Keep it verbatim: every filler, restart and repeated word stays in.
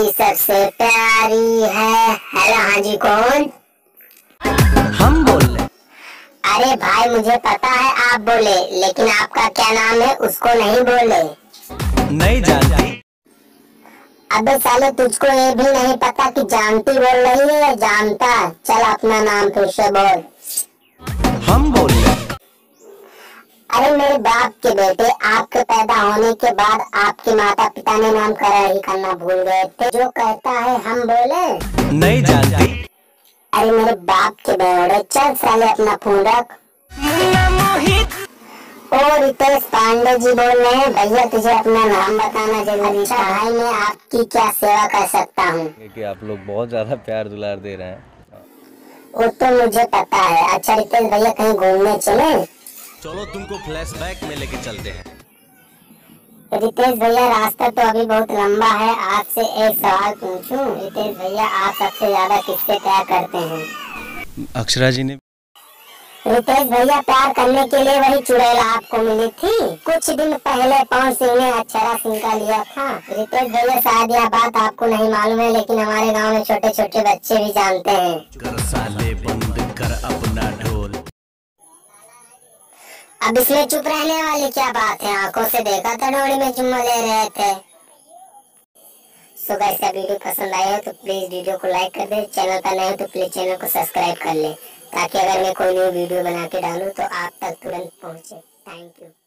मेरी सबसे प्यारी है। हेलो, हाँ जी, कौन? हम बोल रहे। अरे भाई, मुझे पता है आप बोले, लेकिन आपका क्या नाम है उसको नहीं बोले। नहीं जानती। अबे साले, तुझको ये भी नहीं पता कि जानती बोल रही है या जानता? चल अपना नाम फिर से बोल। हम बोल रहे। अरे मेरे बाप के बेटे, आपके पैदा होने के बाद आपके माता पिता ने नामकरण ही करना भूल गए थे। जो कहता है हम बोले। नहीं जानती। अरे मेरे बाप के बेटे, चल साले अपना फोन रख। ओ रितेश पांडे जी बोल रहे हैं भैया, तुझे अपना नाम बताना जरूरी है। भाई मैं आपकी क्या सेवा कर सकता हूँ? कि आप लोग बहुत ज्यादा प्यार दुलार दे रहे हैं। वो तो मुझे पता है। अच्छा रितेश भैया, कहीं घूमने चले? चलो तुमको फ्लैशबैक में लेके चलते हैं। रितेश भैया, रास्ता तो अभी बहुत लंबा है। आपसे एक सवाल पूछूं? रितेश भैया, आप सबसे ज्यादा किससे प्यार करते हैं? अक्षरा जी ने। रितेश भैया, प्यार करने के लिए वही चुड़ैल आपको मिली थी। कुछ दिन पहले पवन सिंह ने अक्षरा सिंह का लिया था। रितेश भैया, शायद यह बात आपको नहीं मालूम है, लेकिन हमारे गांव में छोटे छोटे बच्चे भी जानते हैं। कर साले बंद कर अपना ढोल। अब इसमें चुप रहने वाली क्या बात है? आंखों से देखा था डोरी में चुम्मा ले रहे थे। सो गाइस, अगर वीडियो पसंद आया हो तो प्लीज वीडियो को लाइक कर दे। चैनल पर नए हो तो प्लीज चैनल को सब्सक्राइब कर ले, ताकि अगर मैं कोई न्यू वीडियो बना के डालूं तो आप तक तुरंत पहुंचे। Thank you.